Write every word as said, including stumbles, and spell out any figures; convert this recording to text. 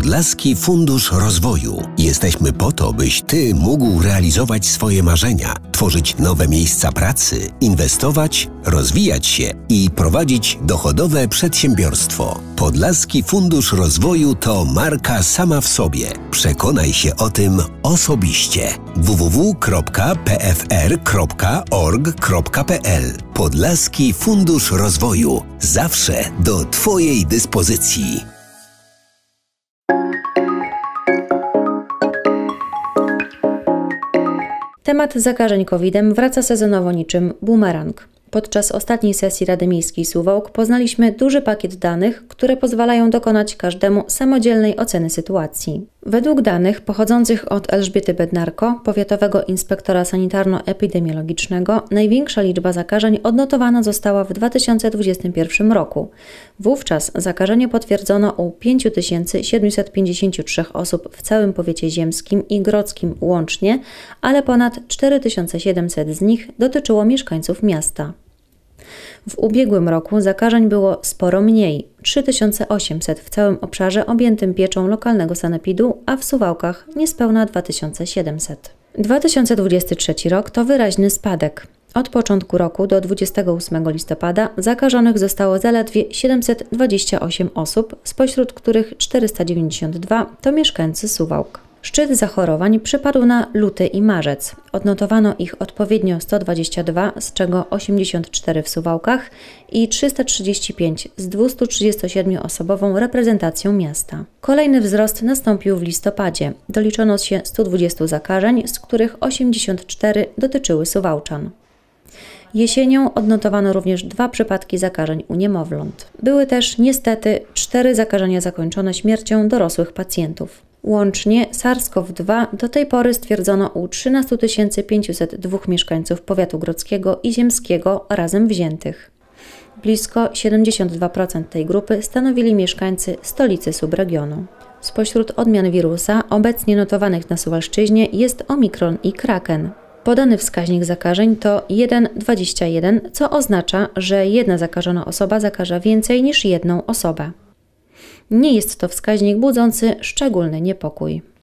Podlaski Fundusz Rozwoju. Jesteśmy po to, byś Ty mógł realizować swoje marzenia, tworzyć nowe miejsca pracy, inwestować, rozwijać się i prowadzić dochodowe przedsiębiorstwo. Podlaski Fundusz Rozwoju to marka sama w sobie. Przekonaj się o tym osobiście. w w w kropka p f r kropka org kropka p l Podlaski Fundusz Rozwoju. Zawsze do Twojej dyspozycji. Temat zakażeń kowidem wraca sezonowo niczym bumerang. Podczas ostatniej sesji Rady Miejskiej Suwałk poznaliśmy duży pakiet danych, które pozwalają dokonać każdemu samodzielnej oceny sytuacji. Według danych pochodzących od Elżbiety Bednarko, powiatowego inspektora sanitarno-epidemiologicznego, największa liczba zakażeń odnotowana została w dwa tysiące dwudziestym pierwszym roku. Wówczas zakażenie potwierdzono u pięć tysięcy siedemset pięćdziesiąt trzy osób w całym powiecie ziemskim i grodzkim łącznie, ale ponad cztery tysiące siedemset z nich dotyczyło mieszkańców miasta. W ubiegłym roku zakażeń było sporo mniej, trzy tysiące osiemset w całym obszarze objętym pieczą lokalnego sanepidu, a w Suwałkach niespełna dwa tysiące siedemset. dwa tysiące dwudziesty trzeci rok to wyraźny spadek. Od początku roku do dwudziestego ósmego listopada zakażonych zostało zaledwie siedemset dwadzieścia osiem osób, spośród których czterysta dziewięćdziesiąt dwa to mieszkańcy Suwałk. Szczyt zachorowań przypadł na luty i marzec. Odnotowano ich odpowiednio sto dwadzieścia dwa, z czego osiemdziesiąt cztery w Suwałkach i trzysta trzydzieści pięć z dwustu trzydziestu siedmiu osobową reprezentacją miasta. Kolejny wzrost nastąpił w listopadzie. Doliczono się stu dwudziestu zakażeń, z których osiemdziesiąt cztery dotyczyły Suwałczan. Jesienią odnotowano również dwa przypadki zakażeń u niemowląt. Były też niestety cztery zakażenia zakończone śmiercią dorosłych pacjentów. Łącznie SARS-CoV dwa do tej pory stwierdzono u trzynastu tysięcy pięciuset dwóch mieszkańców powiatu grodzkiego i ziemskiego razem wziętych. Blisko siedemdziesiąt dwa procent tej grupy stanowili mieszkańcy stolicy subregionu. Spośród odmian wirusa obecnie notowanych na Suwalszczyźnie jest Omikron i Kraken. Podany wskaźnik zakażeń to jeden przecinek dwadzieścia jeden, co oznacza, że jedna zakażona osoba zakaża więcej niż jedną osobę. Nie jest to wskaźnik budzący szczególny niepokój.